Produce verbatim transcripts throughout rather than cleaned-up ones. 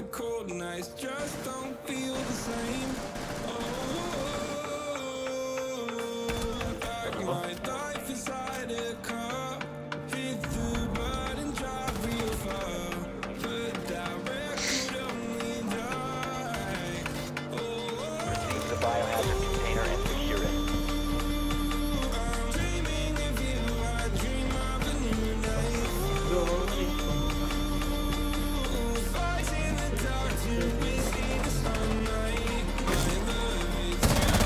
cold nights just don't feel the same. Oh, like my life inside a car, hit the button, drive real far, but that record only die. Receive the biohazard container and secure it. I'm dreaming of you, I dream of a new life. Fight in the dark till we see the sunlight. My love is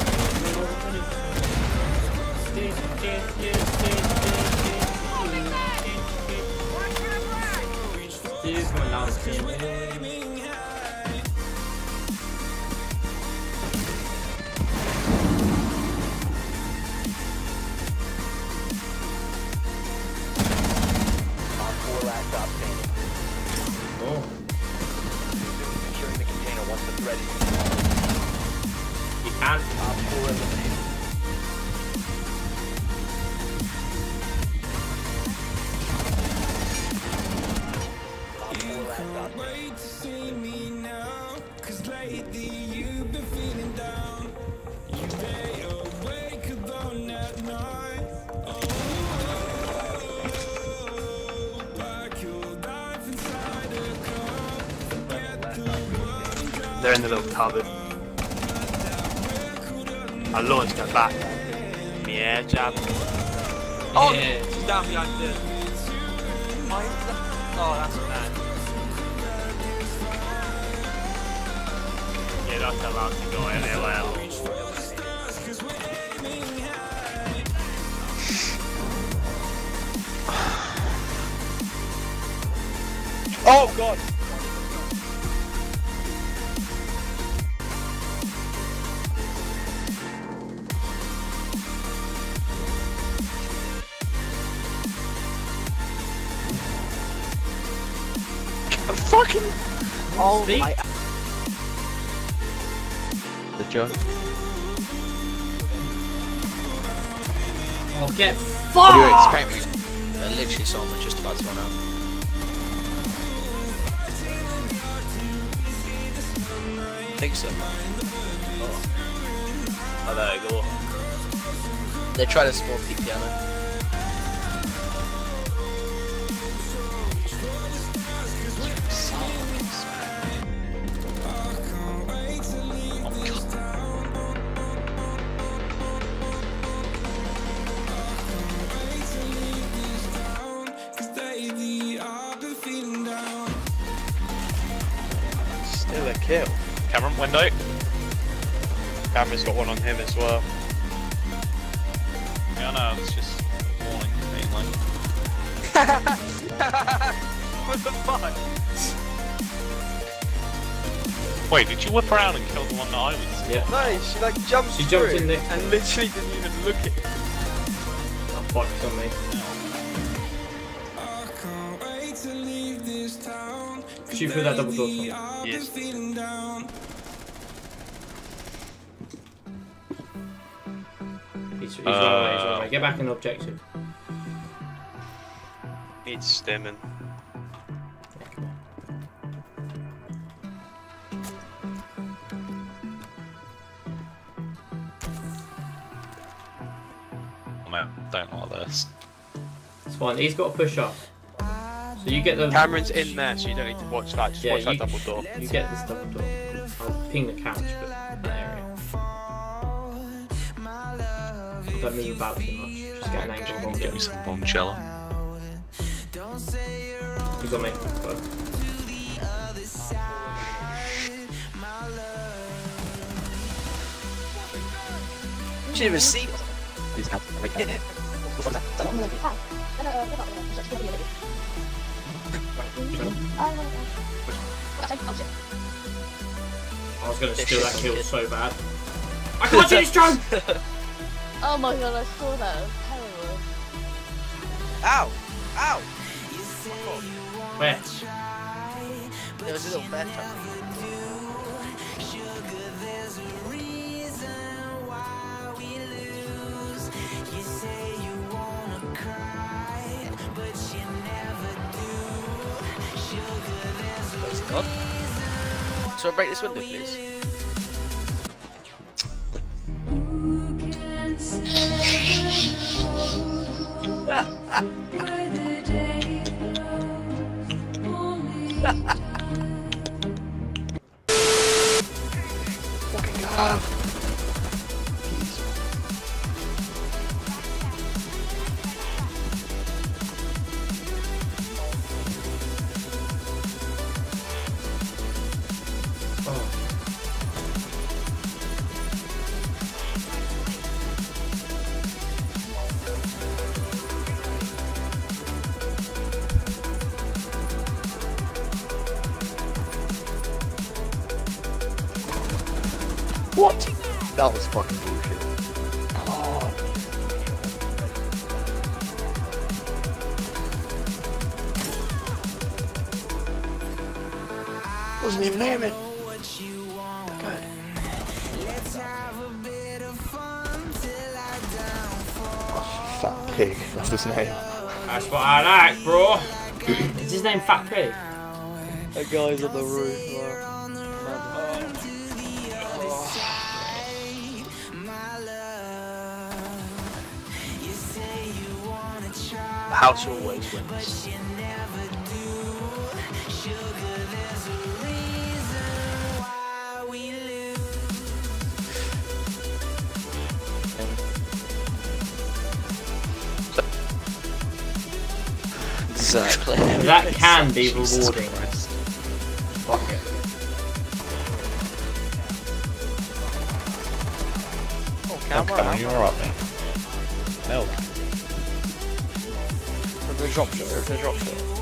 He's going down the team. flaming high. Op four last stop standing. Oh. Resume securing the container once the threat is resolved. He can't. Op four eliminated. Op four last stop standing. Wait to see me now, 'cause lately you've been feeling down. You lay awake alone at night. Oh, like your life inside a car. Forget the world and drive. They're in the little cupboard. I launched her back. Yeah, jab. Oh, Yeah. she's down behind the. Why is that? Oh, that's bad. Yeah, that's allowed to go anywhere. Oh god! Fucking. Oh Speak. my. The joke. Oh, get What do you fucked! expect? They're literally someone just about to run out. I think so. Oh, there you go. They try to spawn P piano. Still a kill. Cameron window. Cameron's got one on him as well. Yeah, I know, it's just warning mainly. What the fuck? Wait, did you whip around and kill the one that I was? Yeah. No, she like jumped She through jumped in there. and literally didn't even look at it. Oh, fuck, it's on me. Shoot through that double door. Yes. He's, he's uh, run away, he's run away. Get back in the objective. It's stemming. Yeah, come on. Oh, man, don't like this. It's fine, he's got to push up. So you get the... Cameron's in there, so you don't need to watch that. Just Yeah, watch that you- double door. You get this double door. I'll ping the couch, but that area. Don't move about too much. Just get an angle on Get me him. some bombshell. He's on me. Go. You should have received. Please help. I was going to steal that kill so bad. I can't see this drone! Oh my god, I saw that. It was terrible. Ow! Ow! Where? There was a little bear trap. Where's it gone? So I break this window, please. Fucking hell. What? That was fucking bullshit. Oh. Wasn't even aiming. Okay. Oh, fat pig, that's his name. That's what I like, bro. Is his name Fat Pig? That guy's on the roof. Right? The house always wins. Exactly. That can be rewarding. Fuck it. Oh, Cameron, camera. you alright, mate? Milk. There's a drop shot, there's a drop shot.